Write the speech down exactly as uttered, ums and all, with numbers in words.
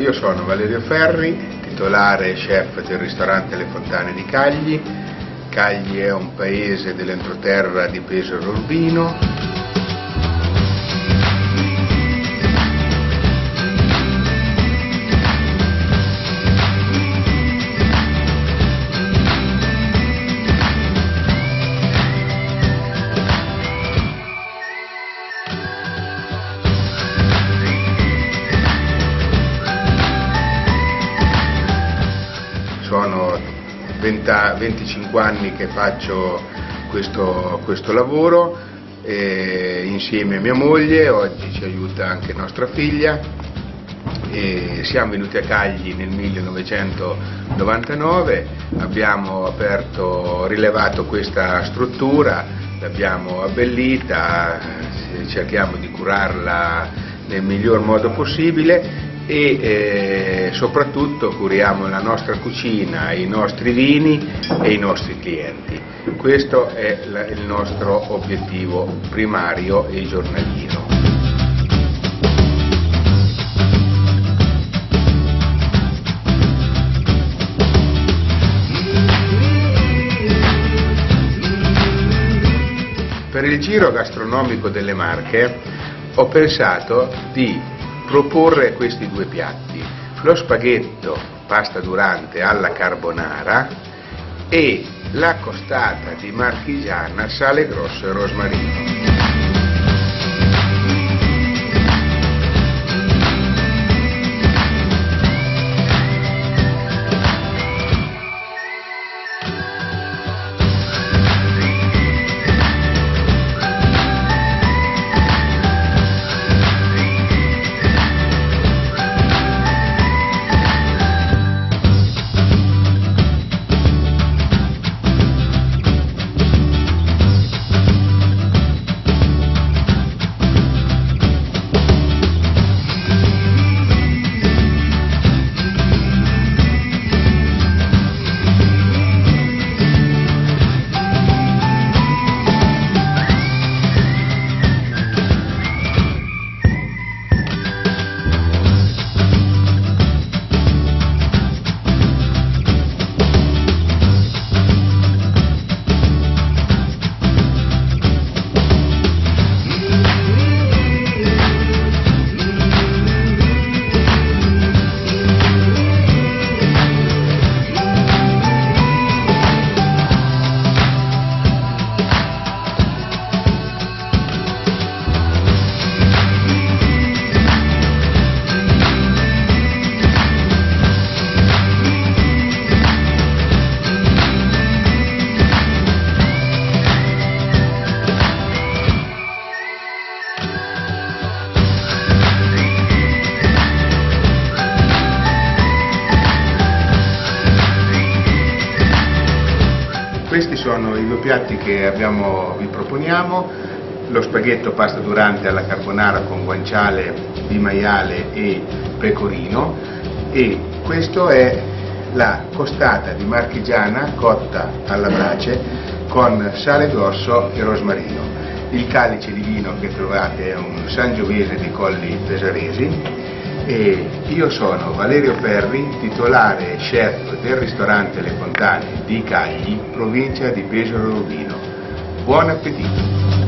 io sono Valerio Ferri, titolare e chef del ristorante Le Fontane di Cagli. Cagli è un paese dell'entroterra di Pesaro Urbino. Sono venticinque anni che faccio questo, questo lavoro e insieme a mia moglie, oggi ci aiuta anche nostra figlia, e siamo venuti a Cagli nel millenovecentonovantanove, abbiamo aperto, rilevato questa struttura, l'abbiamo abbellita, cerchiamo di curarla nel miglior modo possibile e eh, soprattutto curiamo la nostra cucina, i nostri vini e i nostri clienti. Questo è la, il nostro obiettivo primario e giornaliero. Per il giro gastronomico delle Marche ho pensato di proporre questi due piatti: lo spaghetto pasta durante alla carbonara e la costata di marchigiana sale grosso e rosmarino. Questi sono i due piatti che abbiamo, vi proponiamo: lo spaghetto pasta durante alla carbonara con guanciale di maiale e pecorino, e questo è la costata di marchigiana cotta alla brace con sale grosso e rosmarino. Il calice di vino che trovate è un Sangiovese di Colli Pesaresi. E io sono Valerio Ferri, titolare e chef del ristorante Le Fontane di Cagli, provincia di Pesaro Urbino. Buon appetito!